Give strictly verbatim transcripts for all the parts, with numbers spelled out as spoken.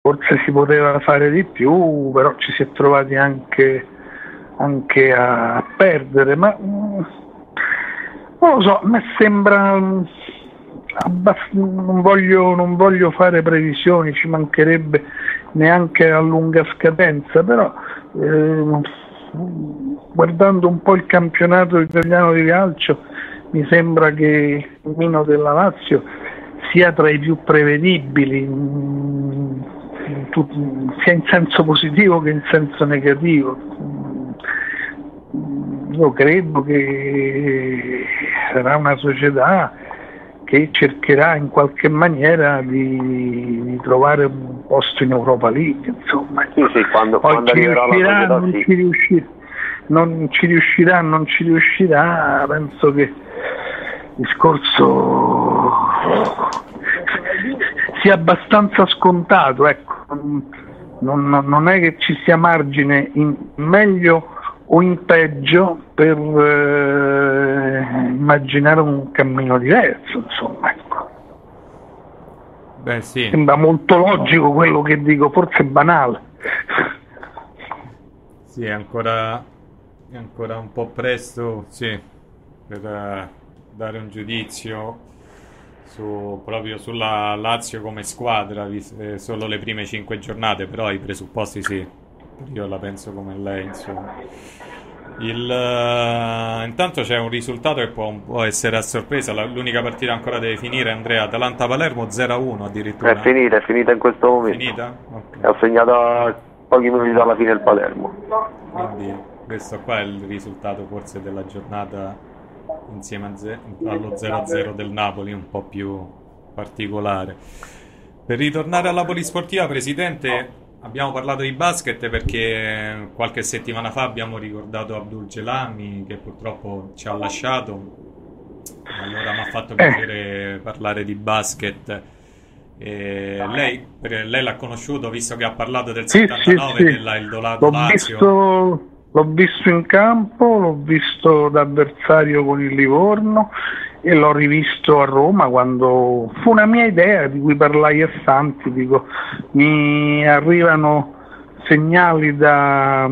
forse si poteva fare di più, però ci si è trovati anche, anche a perdere, ma non lo so, a me sembra, abbast- non voglio, non voglio fare previsioni, ci mancherebbe neanche a lunga scadenza, però eh, guardando un po' il campionato italiano di calcio mi sembra che il cammino della Lazio sia tra i più prevedibili, mh, sia in senso positivo che in senso negativo. Io credo che sarà una società che cercherà in qualche maniera di, di trovare un posto in Europa League, insomma. Sì, sì, quando, Poi quando ci riuscirà, società, non sì. ci riuscirà, non ci riuscirà, non ci riuscirà, penso che il discorso sia abbastanza scontato, ecco. Non, non è che ci sia margine in meglio o in peggio per eh, immaginare un cammino diverso, insomma, ecco. Beh, sì. Sembra molto logico quello che dico, forse è banale. Sì, è ancora, è ancora un po' presto, sì, per uh, dare un giudizio su, proprio sulla Lazio come squadra, eh, solo le prime cinque giornate, però i presupposti sì, io la penso come lei, insomma. Il, uh, intanto c'è un risultato che può, può essere a sorpresa. La, l'unica partita ancora deve finire, Andrea. Atalanta-Palermo zero a uno addirittura. È finita, è finita in questo momento. Finita? Okay. Ha segnato pochi minuti dalla fine il Palermo. Quindi questo qua è il risultato forse della giornata, insieme a ze- allo zero a zero del Napoli, un po' più particolare. Per ritornare alla polisportiva, Presidente, abbiamo parlato di basket perché qualche settimana fa abbiamo ricordato Abdul Gelami, che purtroppo ci ha lasciato. Allora mi ha fatto piacere eh. parlare di basket. E lei, lei l'ha conosciuto, visto che ha parlato del sì, settantanove, sì, sì. della Eldolato l'ho Lazio. Visto, l'ho visto in campo, l'ho visto d'avversario con il Livorno e l'ho rivisto a Roma quando fu una mia idea di cui parlai a Santi. Dico, mi arrivano segnali da,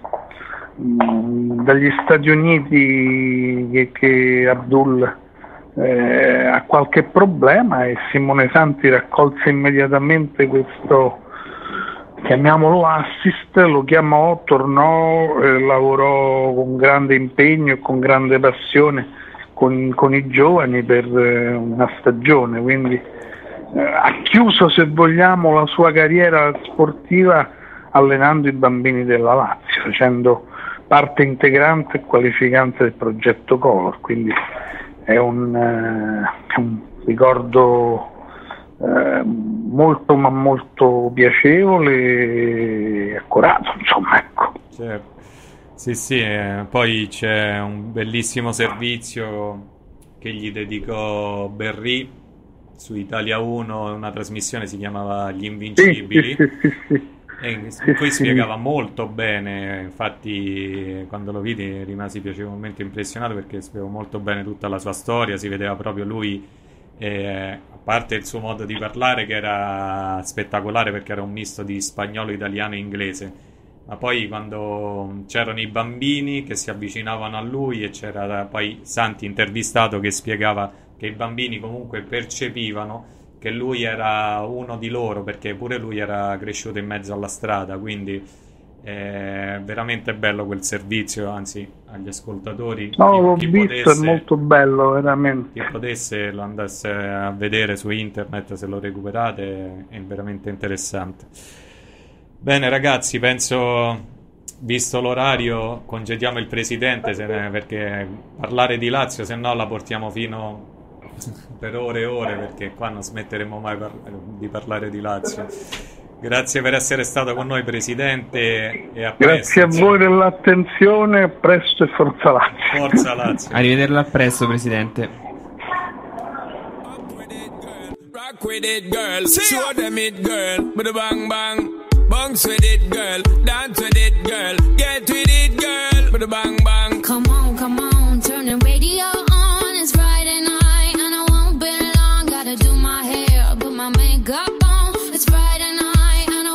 dagli Stati Uniti che, che Abdul eh, ha qualche problema, e Simone Santi raccolse immediatamente questo, chiamiamolo assist, lo chiamò, tornò, eh, lavorò con grande impegno e con grande passione Con, con i giovani per eh, una stagione, quindi eh, ha chiuso, se vogliamo, la sua carriera sportiva allenando i bambini della Lazio, facendo parte integrante e qualificante del progetto Color, quindi è un, eh, è un ricordo eh, molto ma molto piacevole e accorato, insomma, ecco. Certo. Sì, sì, eh, poi c'è un bellissimo servizio che gli dedicò Berry su Italia uno, una trasmissione si chiamava Gli Invincibili, sì, sì, sì, sì. E in sì, cui sì. spiegava molto bene, infatti quando lo vidi rimasi piacevolmente impressionato perché spiegava molto bene tutta la sua storia, si vedeva proprio lui, eh, a parte il suo modo di parlare che era spettacolare perché era un misto di spagnolo, italiano e inglese. Ma poi quando c'erano i bambini che si avvicinavano a lui e c'era poi Santi intervistato che spiegava che i bambini comunque percepivano che lui era uno di loro perché pure lui era cresciuto in mezzo alla strada, quindi è veramente bello quel servizio, anzi agli ascoltatori no, chi, l'ho chi visto, potesse, è molto bello, veramente. chi potesse lo andasse a vedere su internet, se lo recuperate, è veramente interessante. Bene ragazzi, penso, visto l'orario, congediamo il presidente se ne, perché parlare di Lazio se no la portiamo fino per ore e ore, perché qua non smetteremo mai par- di parlare di Lazio. Grazie per essere stato con noi, presidente, e a presto. Grazie a voi dell'attenzione, a presto e forza Lazio. Forza Lazio. Arrivederla a presto, presidente. Rock with it, girl. Show them it, girl. With a bang bang. Bounce with it, girl. Dance with it, girl. Get with it, girl. With a bang bang. Come on, come on. Turn the radio on. It's Friday night and I won't be long. Gotta do my hair, put my makeup on. It's Friday night and I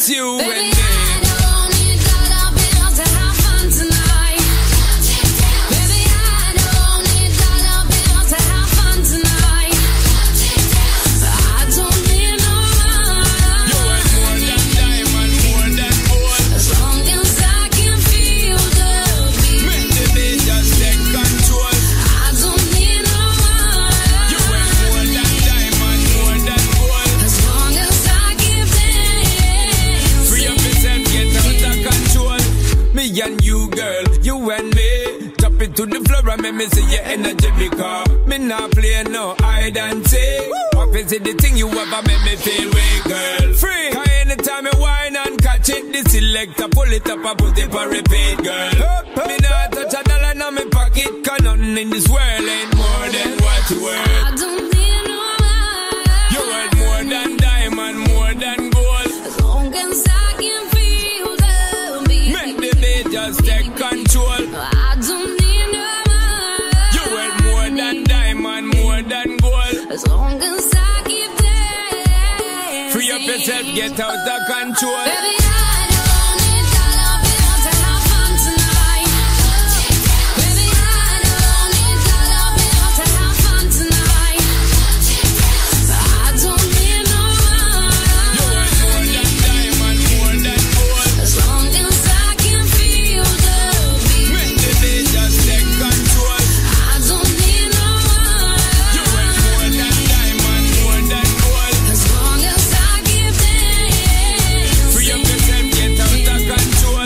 It's you Baby, and me. I don't need dollar bills to have fun tonight. Baby, I don't need dollar bills to have fun tonight. I don't need no money. You want more than diamond, more than gold. As long as I can feel the beat. Make the beat just take control. I don't need no money. You want more than diamond, more than gold. As long as I keep dancing. Free up yourself, get out of control. Me and you, girl, you and me. Drop it to the floor and make me see your energy because me not play no hide and seek. What is it the thing you ever make me feel way, girl? Free. Cause anytime you whine and catch it, the selector pull it up and put it for repeat, girl. Me not touch a dollar in my pocket, cause nothing in this world ain't more than what you worth. I don't need no money. You worth more than diamond, more than gold. As long as I can feel the beat. Make the beat just take control. I don't need no money. You worth more than diamond, more than gold. As long as I keep dancing. Free up yourself, get out of control. Baby, I don't need dollar bills to have fun tonight. Baby, I don't need dollar bills to have fun tonight. I don't need no You worth more money. than diamond, more than gold. As long as I can feel the Make beat. the beat just take control. I don't need no You worth money. more than diamond, more than gold. As long as I keep dancing. Free up yourself, get out of control.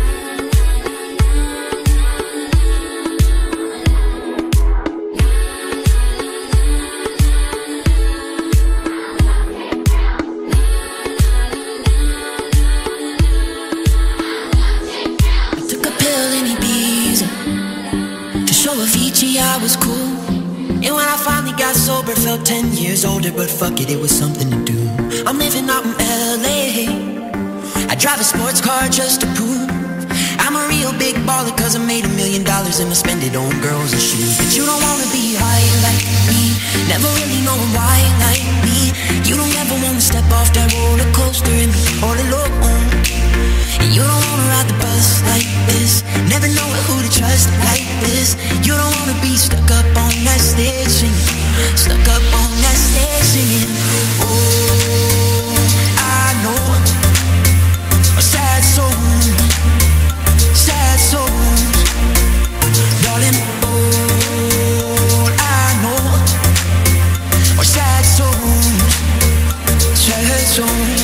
I took a pill in Ibiza to show Avicii I was cool. And when I finally got sober, felt ten years older. But fuck it, it was something to do. I'm living out in L A. I drive a sports car just to prove I'm a real big baller, cause I made a million dollars and I spend it on girls and shoes. But you don't wanna be high like me, never really knowing why like me. You don't ever wanna step off that roller coaster and be all alone. And you don't wanna ride the bus like this, never knowing who to trust like this. You don't wanna be stuck up on that stage singing, stuck up on that stage singing. Oh, I know a sad soul, sad souls, darling. All I know are sad souls, sad souls.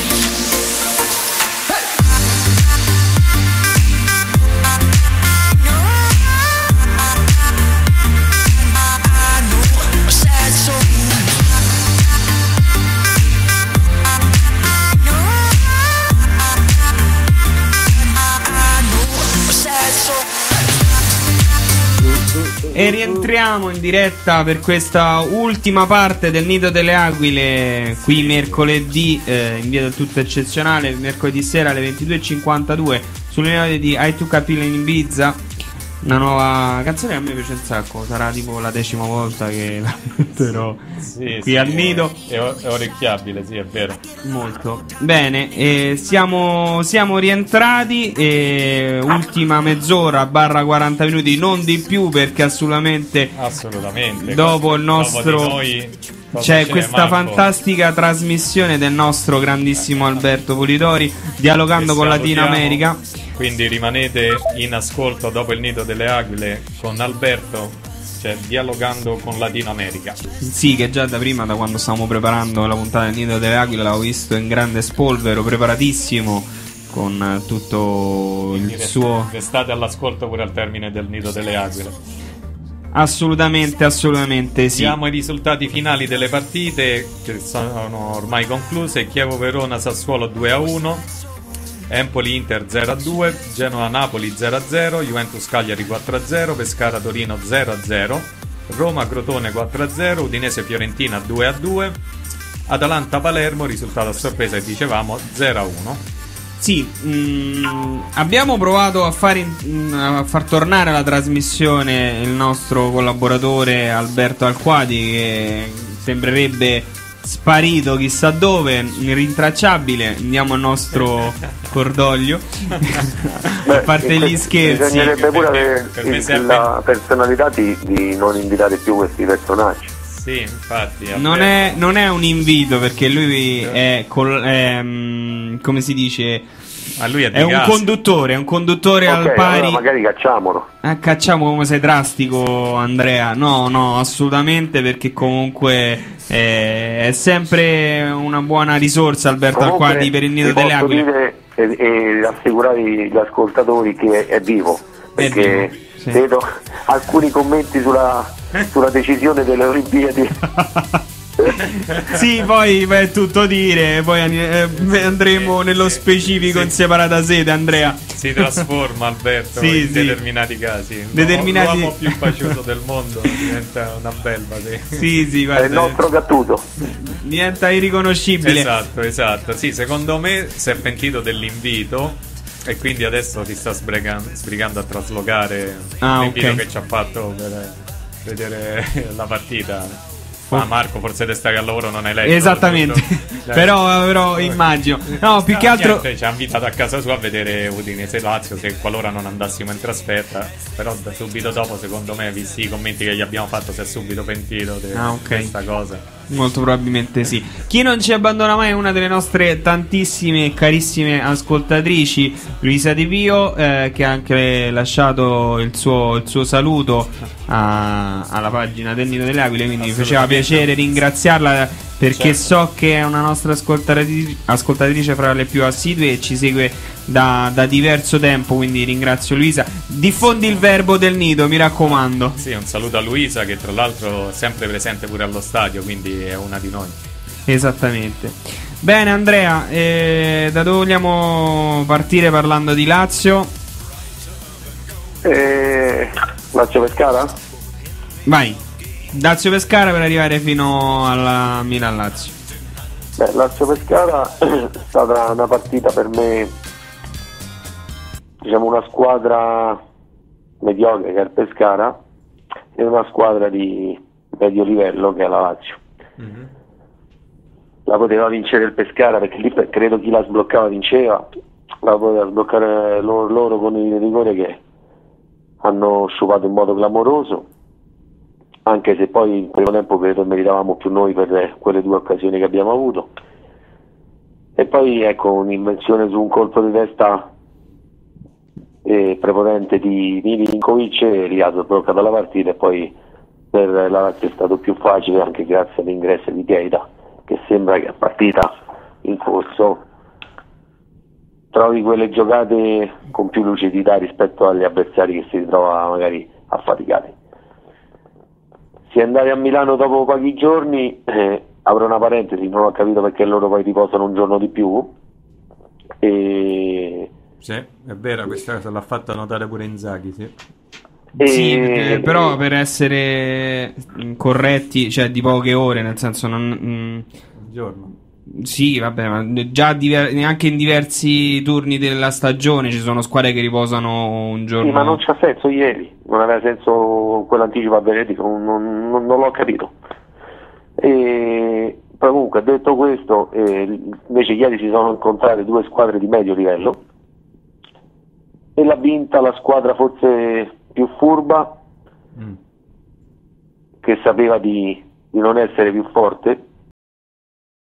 E rientriamo in diretta per questa ultima parte del Nido delle Aquile, qui mercoledì, eh, in via del tutto eccezionale, mercoledì sera alle ventidue e cinquantadue sulle note di I Took a Pill in Ibiza. Una nuova canzone che a me piace un sacco, sarà tipo la decima volta che la metterò Sì, qui sì, al Nido. È, è orecchiabile, sì, è vero. Molto bene, eh, siamo, siamo rientrati, eh, ultima mezz'ora barra quaranta minuti, non di più, perché assolutamente Assolutamente. dopo il nostro dopo di noi, cosa c'è ce questa ne manco? fantastica trasmissione del nostro grandissimo Alberto Politori, dialogando Che con salutiamo. Latino America. Quindi rimanete in ascolto dopo il Nido delle Aquile con Alberto, cioè dialogando con Latino America. Sì, che già da prima, da quando stavamo preparando la puntata del Nido delle Aquile, l'avevo visto in grande spolvero, preparatissimo, con eh, tutto il Quindi suo... restate all'ascolto pure al termine del Nido delle Aquile. Assolutamente, assolutamente sì. Diamo i risultati finali delle partite che sono ormai concluse. Chievo-Verona Sassuolo due a uno, Empoli-Inter zero a due, Genoa-Napoli zero a zero, Juventus-Cagliari quattro a zero, Pescara-Torino zero a zero, Roma-Crotone quattro a zero, Udinese-Fiorentina due a due, Atalanta-Palermo, risultato a sorpresa che dicevamo, zero a uno. Sì, mh, abbiamo provato a far, in- a far tornare alla trasmissione il nostro collaboratore Alberto Alquati, che sembrerebbe sparito chissà dove, rintracciabile. Andiamo al nostro cordoglio. A parte gli scherzi, bisognerebbe pure avere per me il- serve- la personalità di, di non invitare più questi personaggi. Sì, infatti. a non me- è, non è un invito, perché lui è, col- è, mm, come si dice, a lui è di è un casa. conduttore, è un conduttore Ok, al pari. allora magari cacciamolo. Ah, cacciamo, come sei drastico, Andrea. No, no, assolutamente, perché comunque eh, è sempre una buona risorsa Alberto Comunque, Acquardi per il nido vi delle posso aquile. dire e, e rassicurare gli ascoltatori che è vivo, perché vivo, sì. vedo alcuni commenti sulla, sulla decisione delle Olimpiadi. Sì, poi beh, è tutto dire, poi eh, andremo nello specifico in separata sede, Andrea. Si trasforma Alberto Sì, in sì. determinati casi. Determinati- L'uomo più pacioso del mondo diventa una belva. Sì. Sì, sì, È il guarda, nostro Gattuso. diventa irriconoscibile. Esatto, esatto. Sì, secondo me si è pentito dell'invito e quindi adesso si sta sbrigando, sbrigando a traslocare Ah, l'invito ok. che ci ha fatto per vedere la partita. Oh. Ah, Marco, forse te stai al lavoro, non hai letto. Esattamente. giusto? però, però immagino. No, più che altro. Niente, ci ha invitato a casa sua a vedere Udinese Lazio, se qualora non andassimo in trasferta. Però da subito dopo, secondo me, visti i commenti che gli abbiamo fatto, si è subito pentito di Ah, ok. questa cosa. Molto probabilmente sì. Chi non ci abbandona mai è una delle nostre tantissime e carissime ascoltatrici, Luisa Di Pio, eh, che ha anche lasciato il suo, il suo saluto a- alla pagina del Nido delle Aquile, quindi mi faceva piacere ringraziarla, perché Certo. so che è una nostra ascoltatrice, ascoltatrice fra le più assidue e ci segue da, da diverso tempo, quindi ringrazio Luisa. Diffondi il verbo del Nido, mi raccomando. Sì, un saluto a Luisa, che tra l'altro è sempre presente pure allo stadio, quindi è una di noi. Esattamente. Bene Andrea, eh, da dove vogliamo partire parlando di Lazio? E... Lazio Pescara? Vai, Lazio Pescara per arrivare fino alla Milan Lazio. Beh, Lazio Pescara è stata una partita per me, diciamo, una squadra mediocre che è il Pescara e una squadra di medio livello che è la Lazio. La poteva vincere il Pescara, perché lì per- credo chi la sbloccava vinceva, la poteva sbloccare loro, loro con il rigore che hanno sciupato in modo clamoroso, anche se poi in primo tempo credo meritavamo più noi per quelle due occasioni che abbiamo avuto. E poi ecco, un'invenzione su un colpo di testa eh, prepotente di Milinkovic, e lì ha sbloccato la partita, e poi per la Lazio è stato più facile anche grazie all'ingresso di Keita, che sembra che a partita in corso trovi quelle giocate con più lucidità rispetto agli avversari che si ritrova magari affaticati. Si è andati a Milano dopo pochi giorni, eh, apro una parentesi, non ho capito perché loro poi riposano un giorno di più, e Sì, è vera, questa cosa l'ha fatta notare pure Inzaghi, sì. E- Sì, eh, però per essere mm, corretti, cioè di poche ore, nel senso non... mm, Un giorno. sì, vabbè, ma già diver- neanche in diversi turni della stagione ci sono squadre che riposano un giorno. Sì, ma non c'ha senso ieri, non aveva senso quell'anticipo a venerdì, non, non- non- non l'ho capito. E poi comunque, detto questo, eh, invece ieri si sono incontrate due squadre di medio livello e l'ha vinta la squadra forse più furba, Mm. che sapeva di, di non essere più forte,